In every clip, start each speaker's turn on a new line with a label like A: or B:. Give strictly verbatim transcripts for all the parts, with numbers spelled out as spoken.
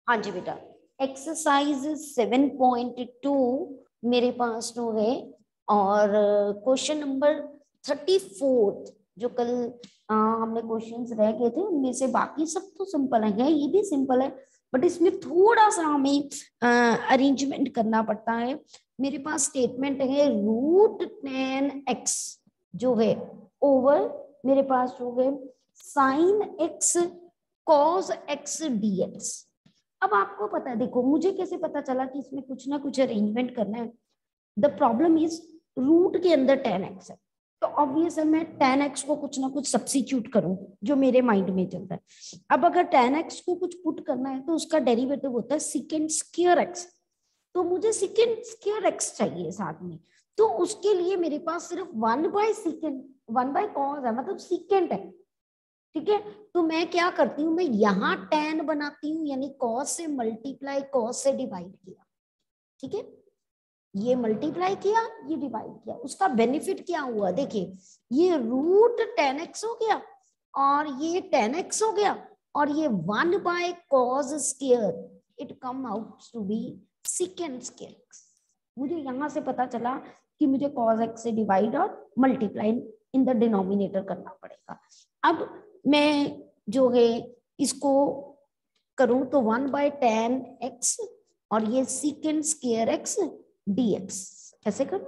A: हाँ जी बेटा, एक्सरसाइज सेवन पॉइंट टू मेरे पास तो है, और क्वेश्चन नंबर थर्टी फोर्थ जो कल आ, हमने क्वेश्चंस रह गए थे उनमें से बाकी सब तो सिंपल है, ये भी सिंपल है, बट इसमें थोड़ा सा हमें अरेंजमेंट करना पड़ता है। मेरे पास स्टेटमेंट है रूट टेन एक्स जो है ओवर मेरे पास जो है sin x cos x d x. अब आपको पता है, देखो मुझे कैसे पता चला कि इसमें कुछ ना कुछ अरेंजमेंट करना है। द प्रॉब्लम इज रूट के अंदर टेन एक्स है, तो ऑब्वियस है मैं टेन एक्स को कुछ ना कुछ सब्स्टिट्यूट करूं जो मेरे माइंड में चलता है। अब अगर टेन एक्स को कुछ पुट करना है तो उसका डेरिवेटिव होता है सिकेंड स्क्वायर एक्स, तो मुझे सिकेंड स्क्वायर एक्स चाहिए साथ में। तो उसके लिए मेरे पास सिर्फ one by secant one by cos है, मतलब सिकेंड है, ठीक है। तो मैं क्या करती हूँ, मैं यहाँ टेन बनाती हूँ, यानी कॉस से मल्टीप्लाई कॉस से डिवाइड किया, ठीक है। ये मल्टीप्लाई किया, ये डिवाइड किया, उसका बेनिफिट क्या हुआ देखिए, ये रूट टेन एक्स हो गया और ये टेन एक्स हो गया और ये one by cos square, it come out to be secant square x. मुझे यहां से पता चला कि मुझे कॉस एक्स से डिवाइड और मल्टीप्लाई इन द डिनोमिनेटर करना पड़ेगा। अब मैं जो है इसको करूं तो वन बाय टेन एक्स और ये secant square x d x ऐसे करूं,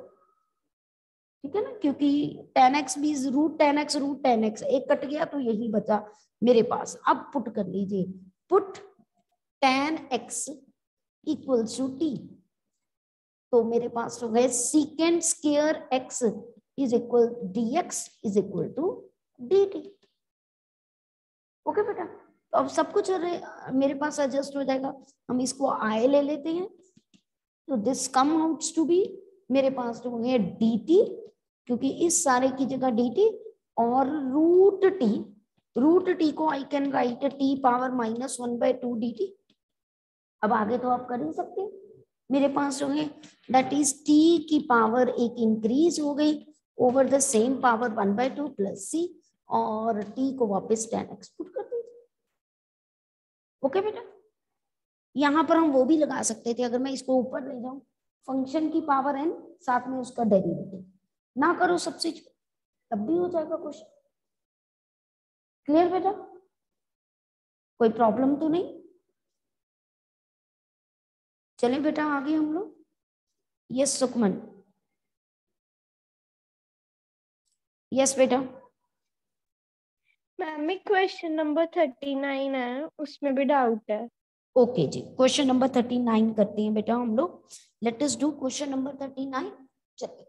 A: ठीक है ना, क्योंकि टेन एक्स भी root tan x root tan x एक कट गया तो यही बचा मेरे पास। अब पुट कर लीजिए, put tan x equals to t, तो मेरे पास तो है secant square x is equal d x is equal to d t. Okay बेटा, तो अब सब कुछ मेरे पास एडजस्ट हो जाएगा। हम इसको आई ले लेते हैं, तो this come outs to be मेरे पास तो है डी टी, क्योंकि इस सारे की जगह डी टी और रूट टी, रूट टी को I can write t power minus one by two d t. अब आगे तो आप कर ही सकते हैं, मेरे पास जो है दैट इज टी की पावर एक इंक्रीज हो गई over the same power one by two plus c, और टी को वापस टेन एक्स पुट कर दीजिए। ओके बेटा, यहां पर हम वो भी लगा सकते थे, अगर मैं इसको ऊपर ले जाऊं फंक्शन की पावर एन साथ में उसका डेरिवेटिव ना करो सबसे, तब भी हो जाएगा क्वेश्चन। क्लियर बेटा, कोई प्रॉब्लम तो नहीं? चले बेटा आगे हम लोग। यस सुखमन, यस बेटा।
B: Ma'am question number thirty nine है, उसमें भी डाउट है।
A: ओके जी, क्वेश्चन नंबर थर्टी नाइन करते हैं बेटा हम लोग। Let us do question number thirty nine. चलिए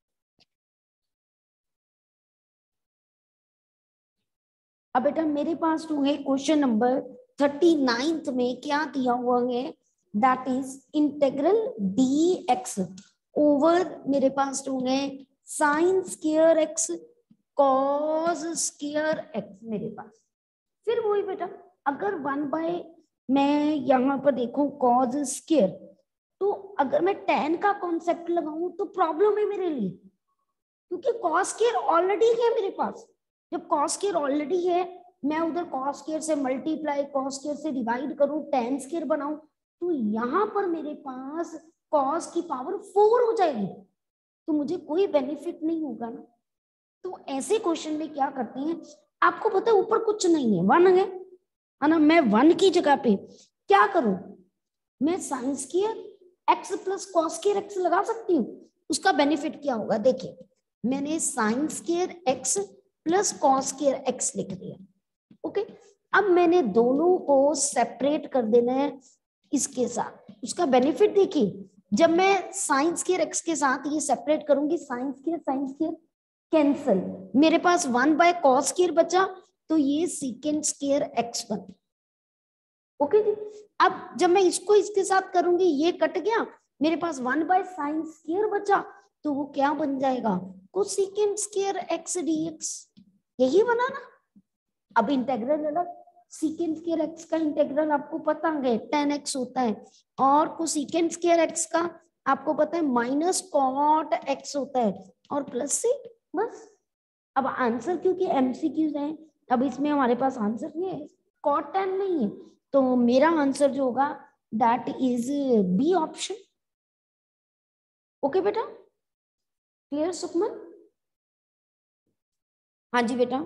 A: अब बेटा मेरे पास जो है क्वेश्चन नंबर थर्टी नाइन्थ में क्या दिया हुआ है, that is integral d x over मेरे पास जो है sine square x cos square x मेरे पास। फिर वही बेटा, अगर वन बाय मैं यहाँ पर देखूं कॉस स्क्वायर, तो अगर मैं टेन का कॉन्सेप्ट लगाऊं तो प्रॉब्लम है मेरे लिए, क्योंकि कॉस स्क्वायर ऑलरेडी है मेरे पास। जब कॉस स्क्वायर ऑलरेडी है, मैं उधर कॉस स्क्वायर से मल्टीप्लाई कॉस स्क्वायर से डिवाइड करूं टेन स्क्वायर बनाऊं, तो यहाँ पर मेरे पास कॉस की पावर फोर हो जाएगी, तो मुझे कोई बेनिफिट नहीं होगा ना। तो ऐसे क्वेश्चन में क्या करते हैं, आपको पता है ऊपर कुछ नहीं है, वन है है ना, मैं वन की जगह पे क्या करूं, मैं sine square x plus cos square x लगा सकती हूँ। उसका बेनिफिट क्या होगा देखिए, मैंने sine square x plus cos square x लिख दिया। ओके, अब मैंने दोनों को सेपरेट कर देना है इसके साथ। उसका बेनिफिट देखिए, जब मैं साइन स्क्वायर एक्स के साथ ये सेपरेट करूंगी, sine square sine square cancel, मेरे पास वन बाय कॉस स्क्वायर बचा, तो ये सीकेंड स्क्वायर एक्स बन। ओके जी, अब जब मैं इसको इसके साथ करूंगी, ये कट गया, मेरे पास वन बाय साइन स्क्वायर बचा, तो वो क्या बन जाएगा, कोसेकेंड स्क्वायर एक्स डीएक्स, यही बना ना। अब इंटेग्रल अलग, सीकेंड स्क्वायर एक्स का इंटेग्रल आपको पता है टेन एक्स होता है, और कोसेकेंड स्क्वायर एक्स का आपको पता है माइनस कॉट एक्स होता है, और प्लस से बस। अब आंसर क्योंकि एमसीक्यूज है, अब इसमें हमारे पास आंसर नहीं है, कॉट टेन नहीं है, तो मेरा आंसर जो होगा that is B option. Okay बेटा, क्लियर सुखमन? हाँ जी बेटा।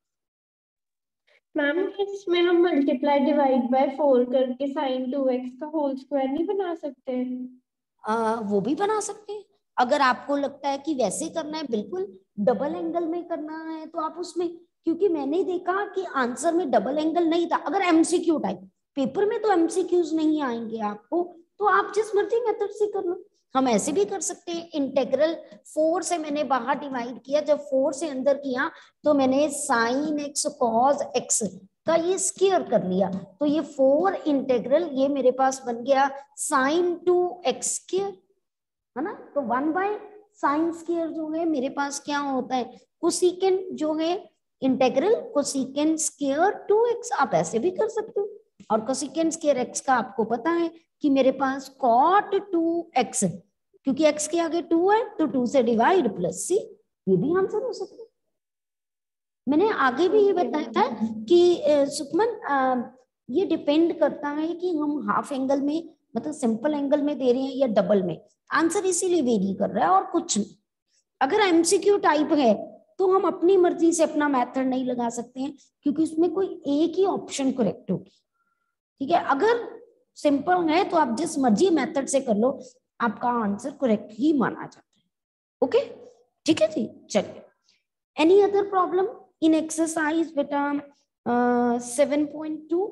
B: मैम इसमें हम मल्टीप्लाई डिवाइड बाय फोर करके साइन टू एक्स का होल स्क्वायर नहीं बना सकते?
A: आ, वो भी बना सकते हैं। अगर आपको लगता है कि वैसे करना है, बिल्कुल डबल एंगल में करना है तो आप उसमें, क्योंकि मैंने देखा कि आंसर में डबल एंगल नहीं था। अगर एमसीक्यू टाइप पेपर में तो एमसीक्यूज नहीं आएंगे आपको, तो आप जिस मर्जी मेथड से कर लो। हम ऐसे भी कर सकते हैं, इंटेग्रल फोर से मैंने बाहर डिवाइड किया, जब फोर से अंदर किया तो मैंने साइन एक्स कॉस एक्स का ये स्क्वायर कर लिया, तो ये फोर इंटेग्रल ये मेरे पास बन गया साइन टू एक्स स्क्वायर, है ना। तो वन बाय साइन स्क्वायर जो है मेरे पास क्या होता है, कोसेकेंट जो है integral cosecant square two x. आप ऐसे भी कर सकते हो, और कोसेकेंट स्क्वायर एक्स का आपको पता है कि मेरे पास कॉट टू एक्स, क्योंकि एक्स के आगे टू है तो टू से डिवाइड प्लस सी, ये भी आंसर हो सकता है। मैंने आगे भी ये बताया था कि सुखमन ये डिपेंड करता है कि हम हाफ एंगल में मतलब सिंपल एंगल में दे रहे हैं या डबल में, आंसर इसीलिए वेरी कर रहा है और कुछ नहीं। अगर एमसीक्यू टाइप है तो हम अपनी मर्जी से अपना मेथड नहीं लगा सकते हैं, क्योंकि उसमें कोई एक ही ऑप्शन करेक्ट होगी, ठीक है। अगर सिंपल है तो आप जिस मर्जी मेथड से कर लो, आपका आंसर करेक्ट ही माना जाता है। ओके, ठीक है जी, चलिए। Any other problem in exercise बेटा seven point two?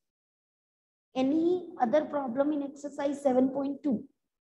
A: any other problem in exercise seven point two?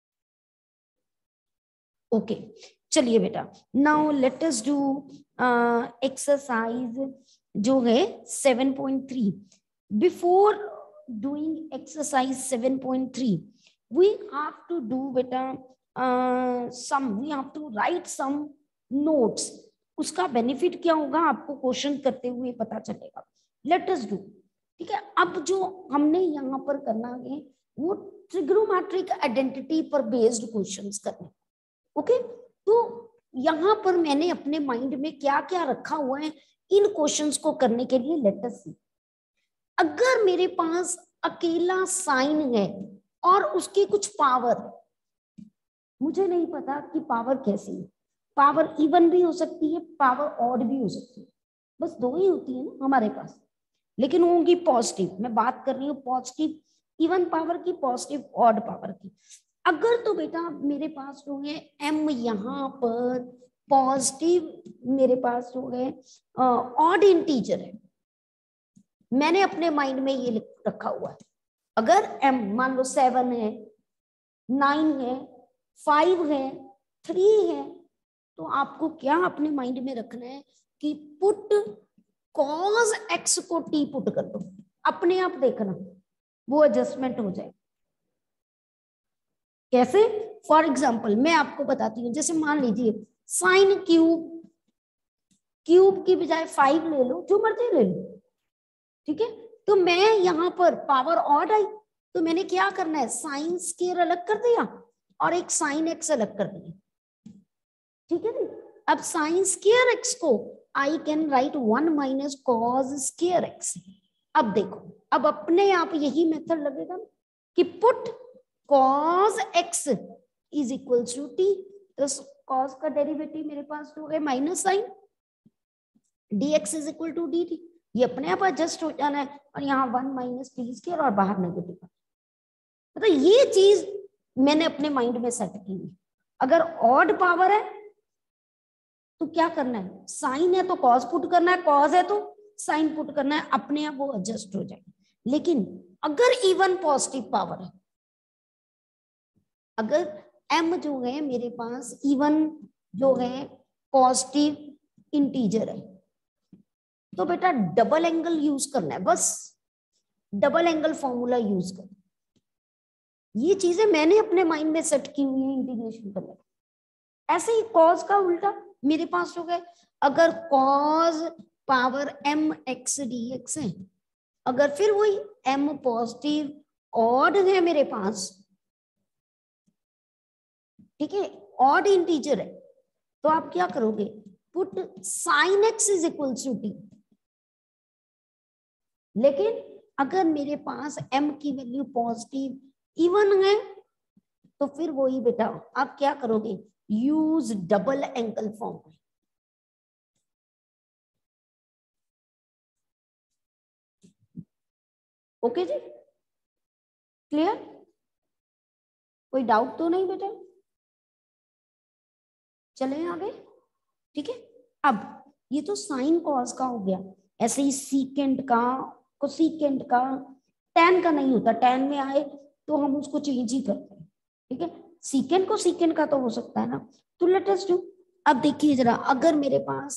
A: okay, चलिए बेटा, now let us do uh, exercise जो है seven point three. before doing exercise seven point three we have to do beta uh, some we have to write some notes. उसका benefit क्या होगा आपको question करते हुए पता चलेगा। लेट अस डू, ठीक है। अब जो हमने यहाँ पर करना है वो ट्रिग्नोमेट्रिक आइडेंटिटी पर बेस्ड क्वेश्चंस करने। ओके, तो यहाँ पर मैंने अपने माइंड में क्या क्या रखा हुआ है इन क्वेश्चंस को करने के लिए। लेट अस सी, अगर मेरे पास अकेला साइन है और उसकी कुछ पावर, मुझे नहीं पता कि पावर कैसी है, पावर इवन भी हो सकती है, पावर ऑड भी हो सकती है, बस दो ही होती है ना हमारे पास, लेकिन होंगी पॉजिटिव। मैं बात कर रही हूँ पॉजिटिव इवन पावर की, पॉजिटिव ऑड पावर की। अगर तो बेटा मेरे पास जो है m यहाँ पर पॉजिटिव, मेरे पास जो है ऑड इंटीजर है, मैंने अपने माइंड में ये लिख रखा हुआ है। अगर m मान लो सेवन है, नाइन है, फाइव है, थ्री है, तो आपको क्या अपने माइंड में रखना है कि पुट कॉस एक्स को टी पुट कर दो, अपने आप देखना वो एडजस्टमेंट हो जाए। कैसे? फॉर एग्जाम्पल मैं आपको बताती हूँ, जैसे मान लीजिए साइन क्यूब, क्यूब की बजाय फाइव ले लो, जो मर्जी ले लो, ठीक है। तो मैं यहाँ पर पावर ऑड आई तो मैंने क्या करना है, साइन स्क्वायर अलग कर दिया और एक साइन एक्स अलग कर दिया, ठीक है ना। अब साइन स्क्वायर एक्स को I can write one minus cos square x. अब देखो, अब अपने आप यही मेथड लगेगा कि put cos x is equal to t, तो कॉस का डेरिवेटिव मेरे पास हो गया minus sine d x is equal to d t, ये अपने आप एडजस्ट हो जाना है, और यहाँ वन माइनस टी स्क्वायर और बाहर नेगेटिव। मतलब ये चीज मैंने अपने माइंड में सेट की है। अगर ऑड पावर है तो क्या करना है, साइन है तो कॉस पुट करना है, कॉस है तो साइन पुट करना है, अपने आप वो एडजस्ट हो जाएगा। लेकिन अगर इवन पॉजिटिव पावर है, अगर m जो है मेरे पास इवन जो है पॉजिटिव इंटीजर है, तो बेटा डबल एंगल यूज करना है, बस डबल एंगल फॉर्मूला यूज कर। ये चीजें मैंने अपने माइंड में सेट की हुई है इंटीग्रेशन करने। ऐसे ही कॉस का उल्टा मेरे पास हो गया, अगर cos power m x d x है, अगर फिर वही m पॉजिटिव ऑड है मेरे पास, ठीक है, ऑड इंटीजर है, तो आप क्या करोगे, put sine x is equal to t. लेकिन अगर मेरे पास m की वैल्यू पॉजिटिव इवन है तो फिर वही बेटा आप क्या करोगे, use double angle form. Okay जी, क्लियर? कोई डाउट तो नहीं बेटा? चले आगे, ठीक है। अब ये तो साइन कॉस का हो गया, ऐसे ही सीकेंट का, कोसीकेंट का, टैन का नहीं होता, टैन में आए तो हम उसको चेंज ही करते हैं, ठीक है। सीकेंट को सीकेंट का तो हो सकता है ना, तो लेट अस डू। अब देखिए जरा, अगर मेरे पास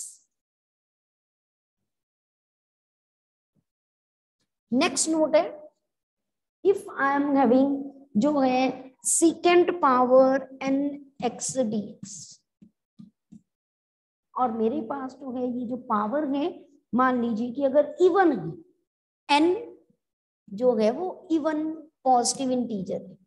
A: नेक्स्ट नोट है, इफ आई एम हैविंग जो है secant power n x d x, और मेरे पास तो है ये जो पावर है, मान लीजिए कि अगर इवन है, एन जो है वो इवन पॉजिटिव इंटीजर है,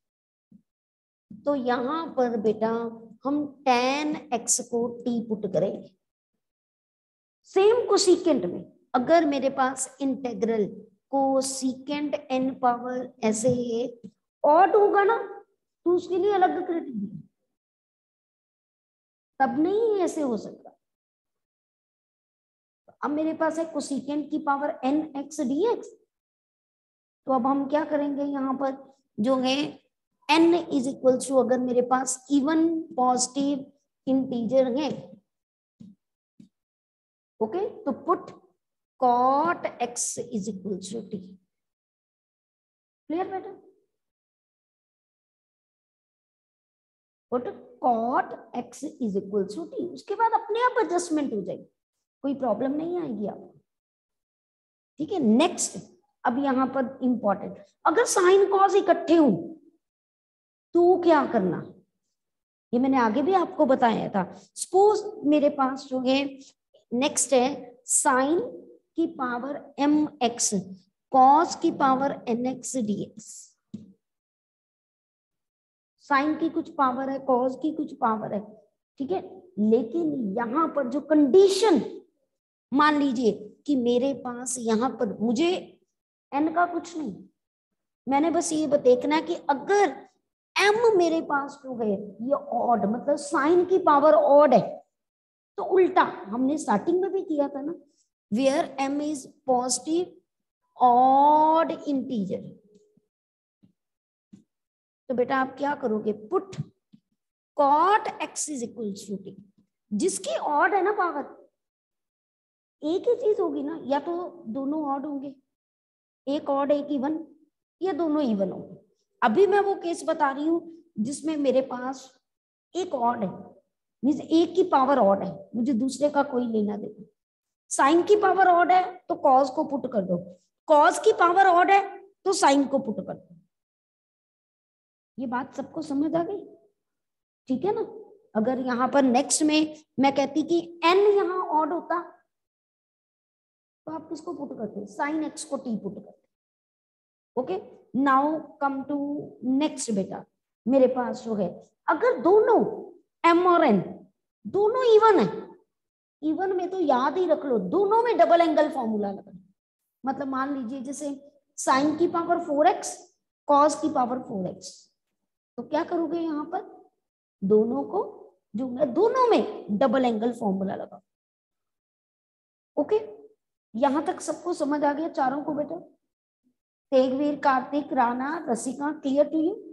A: तो यहां पर बेटा हम tan x को t पुट करेंगे। सेम कोसिकेंट में अगर मेरे पास इंटेग्रल कोसिकेंट n पावर ऐसे ऑड होगा ना, तो उसके लिए अलग क्राइटेरिया, तब नहीं ऐसे हो सकता। अब मेरे पास है कोसिकेंट की पावर n x dx, तो अब हम क्या करेंगे, यहाँ पर जो है n इज इक्वल टू, अगर मेरे पास इवन पॉजिटिव इंटीजर है, ओके, तो put cot x is equal to t। Clear बेटा? Put cot x is equal to t, उसके बाद अपने आप एडजस्टमेंट हो जाएगी, कोई प्रॉब्लम नहीं आएगी आपको, ठीक है। नेक्स्ट, अब यहां पर इंपॉर्टेंट, अगर साइन कॉस इकट्ठे हो तो क्या करना, ये मैंने आगे भी आपको बताया था। सपोज मेरे पास जो है नेक्स्ट है साइन की पावर एम एक्स कॉस की power n x d x, sine की कुछ पावर है, कॉस की कुछ पावर है, ठीक है। लेकिन यहां पर जो कंडीशन, मान लीजिए कि मेरे पास यहां पर मुझे एन का कुछ नहीं, मैंने बस ये देखना है कि अगर m मेरे पास जो है ये ऑड, मतलब साइन की पावर ऑड है, तो उल्टा हमने स्टार्टिंग में भी किया था ना, where m is positive odd integer, तो बेटा आप क्या करोगे, put cot x is equal to t, जिसकी ऑड है ना पावर, एक ही चीज होगी ना, या तो दोनों ऑड होंगे, एक ऑड एक इवन, या दोनों इवन होंगे। अभी मैं वो केस बता रही हूं जिसमें मेरे पास एक ऑड है, मींस एक की पावर ऑड है, मुझे दूसरे का कोई लेना देना। साइन की पावर ऑड है तो कॉस को पुट कर दो, कॉस की पावर ऑड है तो साइन को पुट कर दो। ये बात सबको समझ आ गई, ठीक है ना। अगर यहाँ पर नेक्स्ट में मैं कहती कि n यहाँ ऑड होता तो आप किसको पुट करते, साइन एक्स को t पुट करते। Okay, now come to next बेटा, मेरे पास जो है अगर दोनों m और n दोनों इवन है, इवन में तो याद ही रख लो दोनों में डबल एंगल फॉर्मूला लगना, मतलब मान लीजिए जैसे साइन की पावर फोर एक्स कॉस की पावर फोर एक्स, तो क्या करोगे यहाँ पर दोनों को जो है दोनों में डबल एंगल फॉर्मूला लगा। ओके, यहां तक सबको समझ आ गया चारों को बेटा? Tegveer, Kartik, Rana, Rasika, clear to you?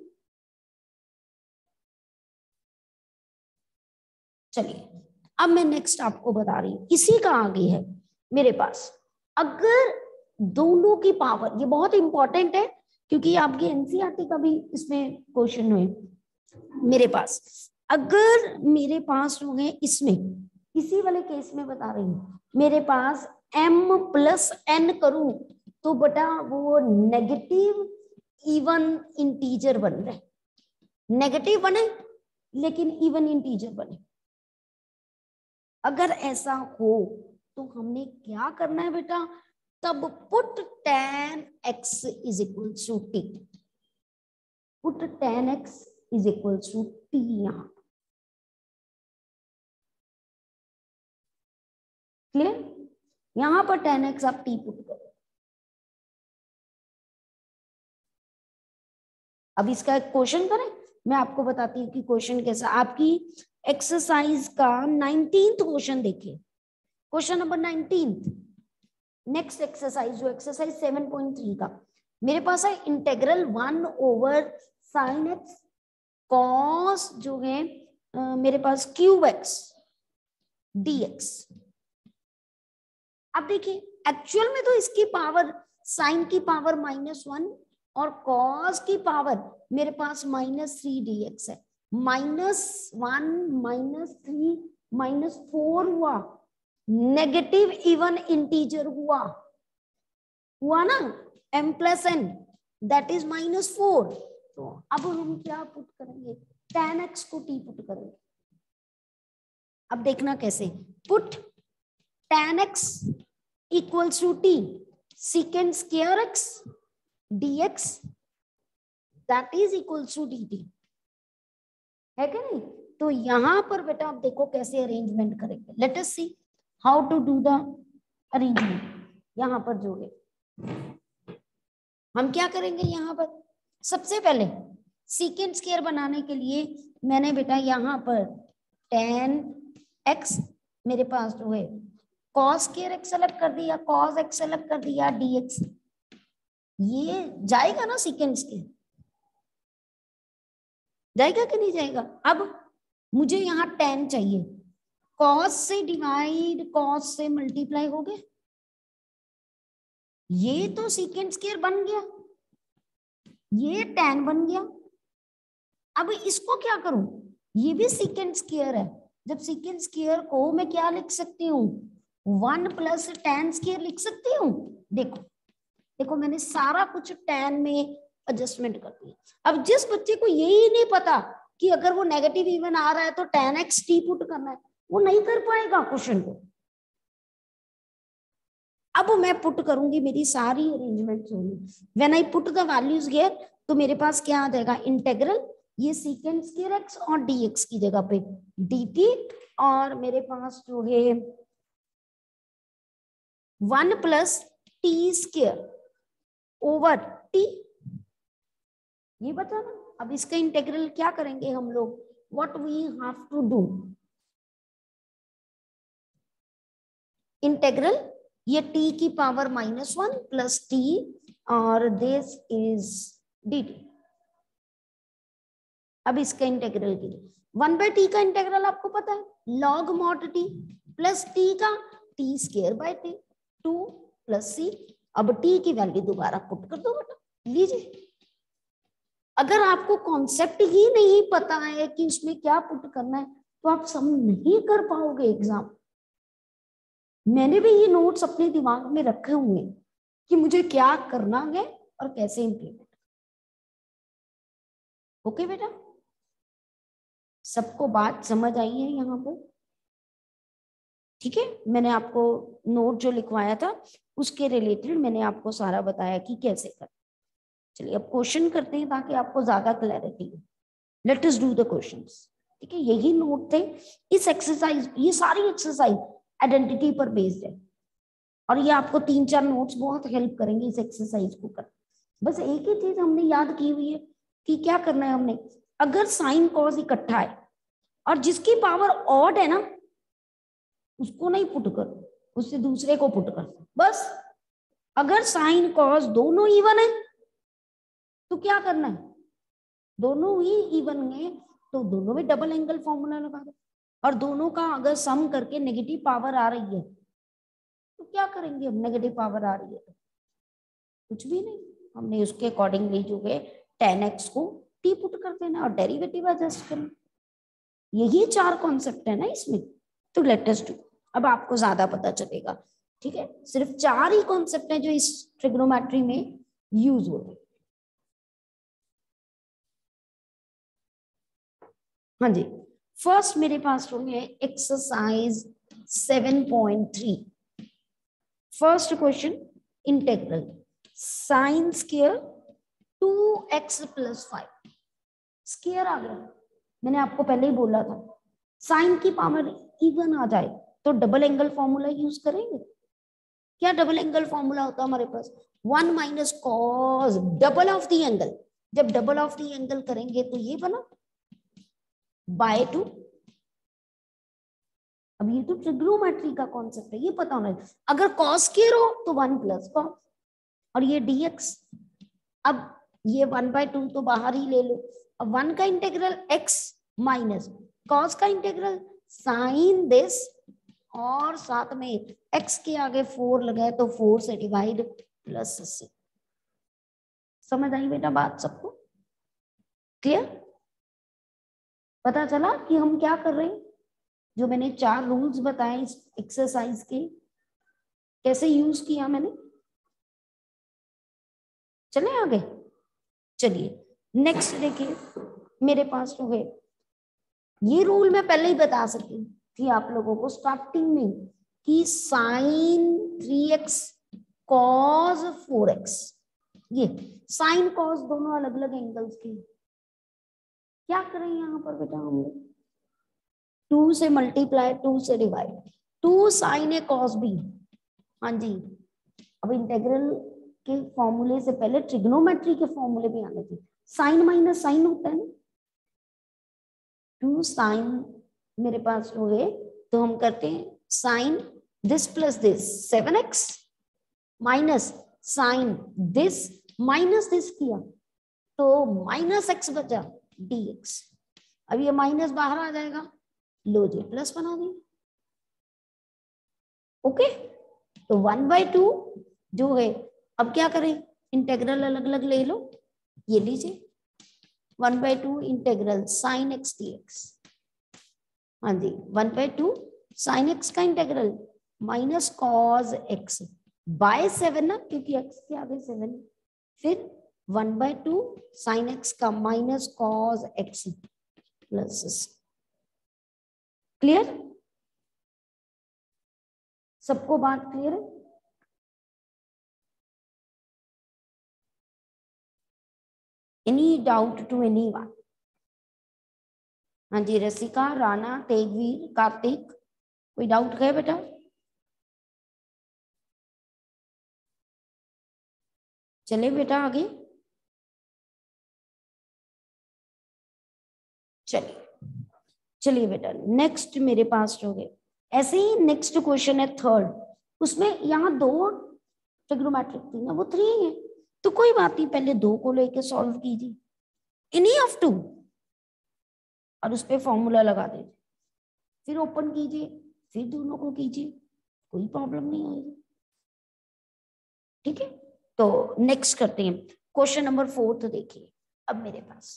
A: चलिए अब मैं नेक्स्ट आपको बता रही हूं, इसी का आगे है मेरे पास, अगर दोनों की पावर, ये बहुत इंपॉर्टेंट है क्योंकि आपके एनसीईआरटी का भी इसमें क्वेश्चन है मेरे पास। अगर मेरे पास जो है इसमें, इसी वाले केस में बता रही हूं, मेरे पास m प्लस एन करूं तो बेटा वो नेगेटिव इवन इंटीजर बन रहे, नेगेटिव बने लेकिन इवन इंटीजर बने। अगर ऐसा हो तो हमने क्या करना है बेटा, तब put tan x is equal to t, put tan x is equal to t यहां। क्लियर? यहां पर tan x आप t पुट करो, अब इसका एक क्वेश्चन करें, मैं आपको बताती हूँ कि क्वेश्चन कैसा। आपकी एक्सरसाइज का नाइनटीन्थ क्वेश्चन देखिए, question number nineteenth, next exercise जो एक्सरसाइज सेवन पॉइंट थ्री का मेरे पास है integral one over sine x cos जो है आ, मेरे पास क्यूब एक्स डीएक्स। अब देखिए एक्चुअल में तो इसकी पावर साइन की पावर माइनस वन और कॉस की पावर मेरे पास माइनस थ्री डी एक्स है। Minus one minus three minus four हुआ, नेगेटिव इवन इंटीजर हुआ हुआ ना, m plus n that is minus four. तो अब हम क्या पुट करेंगे, tan x को t पुट करेंगे। अब देखना कैसे, पुट tan x equals to t secant square x dx that is equals to dt, है क्या नहीं। तो यहां पर बेटा आप देखो कैसे अरेंजमेंट करेंगे, let us see how to do the arrangement. यहां पर जो है हम क्या करेंगे, यहां पर सबसे पहले secant square बनाने के लिए मैंने बेटा यहां पर tan x मेरे पास जो है cos square x सेलेक्ट कर दिया, cos x सेलेक्ट कर दिया, dx ये जाएगा ना secant square, जाएगा कि नहीं जाएगा। अब मुझे यहाँ tan चाहिए, cos से डिवाइड cos से मल्टीप्लाई हो गए, ये तो secant square बन गया, ये tan बन गया। अब इसको क्या करूं, ये भी secant square है, जब secant square को मैं क्या लिख सकती हूँ, वन प्लस tan square लिख सकती हूँ। देखो देखो मैंने सारा कुछ tan में एडजस्टमेंट कर दिया। अब जिस बच्चे को यही नहीं पता कि अगर वो नेगेटिव इवन आ रहा है तो tan x t पुट करना है, वो नहीं कर पाएगा क्वेश्चन को। अब मैं पुट करूंगी, मेरी सारी अरेंजमेंट होगी। When I put the values here तो मेरे पास क्या आ जाएगा, इंटीग्रल ये secant square x और dx की जगह पे dt, और मेरे पास जो है one plus t square over t, ये बता ना। अब इसका इंटीग्रल क्या करेंगे हम लोग, what we have to do, integral ये t की power minus one plus t और दिस इज dt। अब इसका इंटीग्रल की वन बाय टी का इंटीग्रल आपको पता है, log mod t plus t का t square by t, two plus c. अब टी की वैल्यू दोबारा पुट कर दो बेटा, लीजिए। अगर आपको कॉन्सेप्ट ही नहीं पता है कि उसमें क्या पुट करना है तो आप सम नहीं कर पाओगे एग्जाम। मैंने भी ये नोट्स अपने दिमाग में रखे हुए हैं कि मुझे क्या करना है और कैसे इम्प्लीमेंट। ओके बेटा, सबको बात समझ आई है यहाँ पर, ठीक है। मैंने आपको नोट जो लिखवाया था उसके रिलेटेड मैंने आपको सारा बताया कि कैसे कर। चलिए अब क्वेश्चन करते हैं ताकि आपको ज्यादा क्लैरिटी हो। Let us do the questions, ठीक है। यही नोट थे इस एक्सरसाइज, ये सारी एक्सरसाइज आइडेंटिटी पर बेस्ड है और ये आपको तीन चार नोट्स बहुत हेल्प करेंगे इस एक्सरसाइज को कर। बस एक ही चीज हमने याद की हुई है कि क्या करना है हमने, अगर साइन कॉस इकट्ठा है और जिसकी पावर ऑड है ना उसको नहीं पुट करो, उससे दूसरे को पुट कर दो बस। अगर साइन कॉस दोनों इवन है तो क्या करना है, दोनों ही इवन है तो दोनों में डबल एंगल फॉर्मूला लगा दो, और दोनों का अगर सम करके नेगेटिव पावर आ रही है तो क्या करेंगे, अब नेगेटिव पावर आ रही है तो कुछ भी नहीं, हमने उसके अकॉर्डिंगली जो है tan x को t पुट कर देना और डेरिवेटिव एडजस्ट करना। यही चार कॉन्सेप्ट है ना इसमें, तो लेट अस डू। अब आपको ज्यादा पता चलेगा, ठीक है। सिर्फ चार ही कॉन्सेप्ट हैं जो इस ट्रिग्नोमेट्री में यूज होते हैं। हाँ जी, फर्स्ट मेरे पास जो है exercise seven point three, first question, integral sine square two x plus five, square आ गया। मैंने आपको पहले ही बोला था साइन की पावर इवन आ जाए तो डबल एंगल फॉर्मूला यूज करेंगे। क्या डबल एंगल फॉर्मूला होता है हमारे पास, one minus cos double of the angle, जब डबल ऑफ द एंगल करेंगे तो ये बना बाय टू। अब ये तो ट्रिग्नोमेट्री का कॉन्सेप्ट है, ये पता होना है। अगर कॉस स्क्वायर हो तो वन प्लस कॉस, और ये डीएक्स। अब ये वन बाय टू तो बाहर ही ले लो। अब वन का इंटीग्रल एक्स माइनस कॉस का इंटीग्रल साइन दिस, और साथ में एक्स के आगे फोर लगाए तो फोर से डिवाइड प्लस सी। समझ आई बेटा बात सबको? क्लियर? पता चला कि हम क्या कर रहे हैं? जो मैंने चार रूल्स बताए इस एक्सरसाइज के, कैसे यूज किया मैंने। चले आगे, चलिए नेक्स्ट देखिए मेरे पास जो है, ये रूल मैं पहले ही बता सकती थी आप लोगों को स्टार्टिंग में कि sine three x cos four x, ये साइन कॉस दोनों अलग अलग एंगल्स के। क्या करें यहाँ पर बेटा हम लोग? टू से मल्टीप्लाई, टू से divide, two sine A cos B. हाँ जी, अब इंटीग्रल के फॉर्मूले से पहले ट्रिग्नोमेट्री के फॉर्मूले भी आने थे। साइन माइनस साइन होता है ना, टू साइन मेरे पास हो गए तो हम करते हैं sine this plus this seven x minus sine this minus this किया तो माइनस एक्स बचा डी एक्स। अब ये माइनस बाहर आ जाएगा, लो जी प्लस बना दिया। ओके, तो वन बाई टू जो है, अब क्या करें? इंटेग्रल अलग अलग ले लो, ये लीजिए one by two integral sine x d x. हाँ जी, one by two sine x का integral minus cos x by seven ना, क्योंकि एक्स के आगे सेवन। फिर one by two sine x का minus cos x plus. Clear? सबको बात क्लियर है? Any doubt to any one? हाँ जी, रसिका, राणा, तेगवीर, कार्तिक, कोई डाउट है बेटा? चले बेटा आगे, चलिए चलिए बेटा नेक्स्ट मेरे पास जो है, ऐसे ही नेक्स्ट क्वेश्चन है थर्ड। उसमें यहाँ दो ट्रिग्नोमेट्रिक थी ना, वो थ्री है, तो कोई बात नहीं, पहले दो को लेके सॉल्व कीजिए एनी ऑफ टू, और उस पर फॉर्मूला लगा दीजिए, फिर ओपन कीजिए, फिर दोनों को कीजिए, कोई प्रॉब्लम नहीं आएगी। ठीक है, तो नेक्स्ट करते हैं क्वेश्चन नंबर फोर्थ। देखिए अब मेरे पास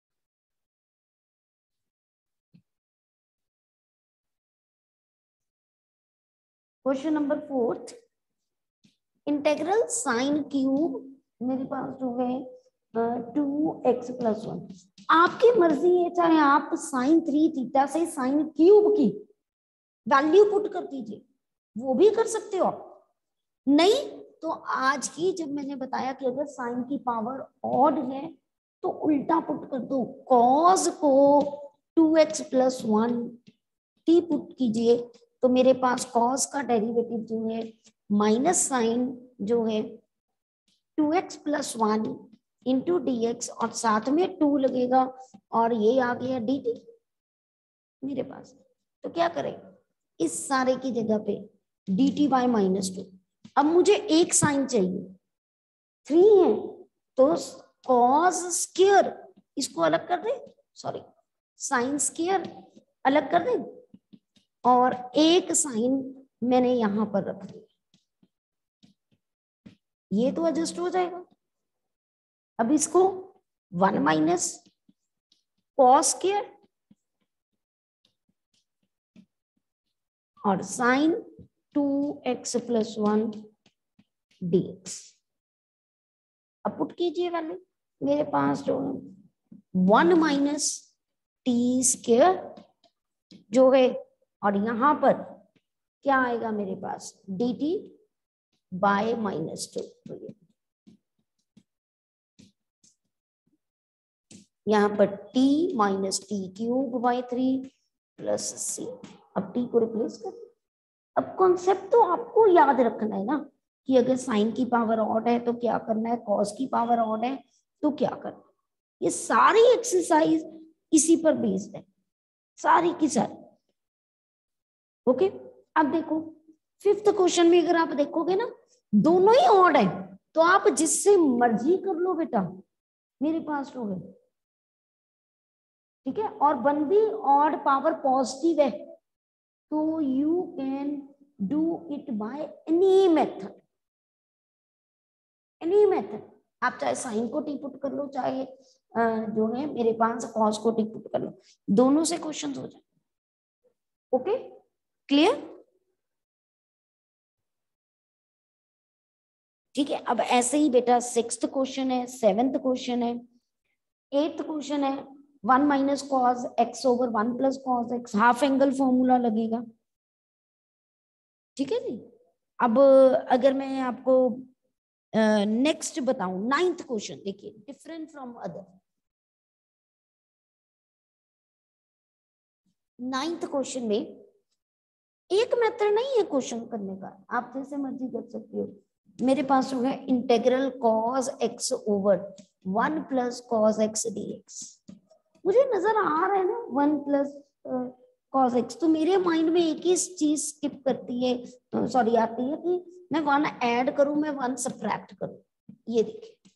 A: question number fourth, integral sine cube मेरे पास जो है टू एक्स प्लस वन। आपकी मर्जी है, चाहे आप साइन थ्री थीटा से साइन क्यूब की वैल्यू पुट कर दीजिए, वो भी कर सकते हो आप। नहीं तो आज की जब मैंने बताया कि अगर साइन की पावर ऑड है तो उल्टा पुट कर दो, कॉस को two x plus one t put कीजिए, तो मेरे पास कॉस का डेरिवेटिव जो है माइनस साइन जो है two x plus one into d x, और साथ में टू लगेगा, और ये आ गया डी टी मेरे पास। तो क्या करें, इस सारे की जगह पे d t by minus two. अब मुझे एक साइन चाहिए, थ्री है तो कॉस स्क्वायर इसको अलग कर दे, सॉरी साइन स्क्वायर अलग कर दे, और एक साइन मैंने यहां पर रख दिया, ये तो एडजस्ट हो जाएगा। अब इसको वन माइनस कॉस स्क्वायर और sine two x plus one d x. अब पुट कीजिए वैल्यू, मेरे पास जो वन माइनस टी स्क्वायर जो है, और यहां पर क्या आएगा मेरे पास d t by minus two. तो ये यहाँ पर t minus t cube by three plus c. अब t को रिप्लेस कर। अब कॉन्सेप्ट तो आपको याद रखना है ना कि अगर साइन की पावर ऑड है तो क्या करना है, कॉस की पावर ऑड है तो क्या करना है। ये सारी एक्सरसाइज इसी पर बेस्ड है, सारी की सारी। ओके, अब देखो फिफ्थ क्वेश्चन में अगर आप देखोगे ना, दोनों ही ऑड है, तो आप जिससे मर्जी कर लो बेटा, मेरे पास हो गए। ठीक है, और वन भी ऑड पावर पॉजिटिव है, तो you can do it by any method, any method. आप चाहे साइन को टी पुट कर लो, चाहे जो है मेरे पास कॉस को टी पुट कर लो, दोनों से क्वेश्चंस हो जाए। Okay, clear? ठीक है, अब ऐसे ही बेटा सिक्स्थ क्वेश्चन है, सेवेंथ क्वेश्चन है, एट्थ क्वेश्चन है, one minus cos x over one plus cos x, half angle formula लगेगा। ठीक है जी। अब अगर मैं आपको नेक्स्ट uh, बताऊं, नाइन्थ क्वेश्चन देखिए, डिफरेंट फ्रॉम अदर। नाइन्थ क्वेश्चन में एक मेथड नहीं है क्वेश्चन करने का, आप जैसे मर्जी कर सकते हो। मेरे पास होगा integral cos x over one plus cos x d x. मुझे नजर आ रहा है ना वन प्लस कॉस एक्स, तो मेरे माइंड में एक ही चीज स्किप करती है, सॉरी आती है कि मैं वन ऐड करूं, मैं वन सब्ट्रैक्ट करूं। ये देखिए,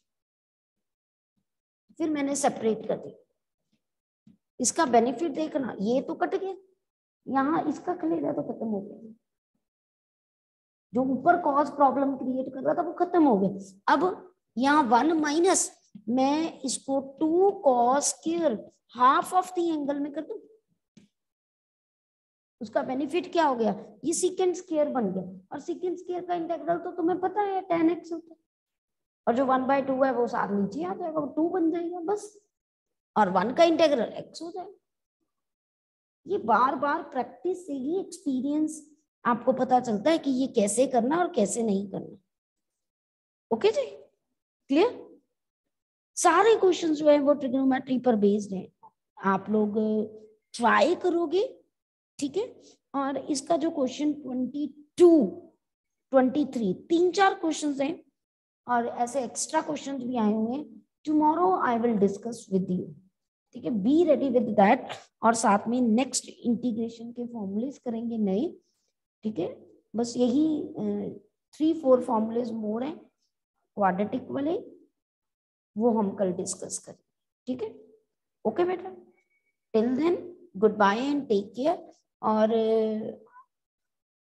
A: फिर मैंने सेपरेट कर दिया। इसका बेनिफिट देखना, ये तो कट गया, यहाँ इसका खलेगा तो खत्म हो गया, जो ऊपर कॉज प्रॉब्लम क्रिएट कर रहा था वो खत्म हो गया। अब यहाँ वन माइनस, मैं इसको two cos square half of the angle में कर दूं, उसका बेनिफिट क्या हो गया, ये सीकेंड स्क्वायर बन गया, और सीकेंड स्क्वायर का इंटीग्रल तो तुम्हें पता है टेन एक्स होता है, और जो वन बाय टू है वो साथ नीचे आ जाएगा, वो टू बन जाएगा बस, और वन का इंटीग्रल एक्स हो जाएगा। ये बार बार प्रैक्टिस से ही एक्सपीरियंस आपको पता चलता है कि ये कैसे करना और कैसे नहीं करना। ओके जी, क्लियर? सारे क्वेश्चन जो है वो ट्रिग्नोमेट्री पर बेस्ड हैं, आप लोग ट्राई करोगे। ठीक है, और इसका जो question twenty two twenty three तीन चार क्वेश्चन हैं, और ऐसे एक्स्ट्रा क्वेश्चन भी आए हुए हैं, tomorrow I will discuss with you. ठीक है, बी रेडी विद दैट, और साथ में नेक्स्ट इंटीग्रेशन के फॉर्मूलेस करेंगे नए। ठीक है, बस यही थ्री फोर फॉर्मूलेस मोर हैं क्वाड्रेटिक वाले, वो हम कल डिस्कस करें। ठीक है, ओके बेटा, till then good bye and take care. और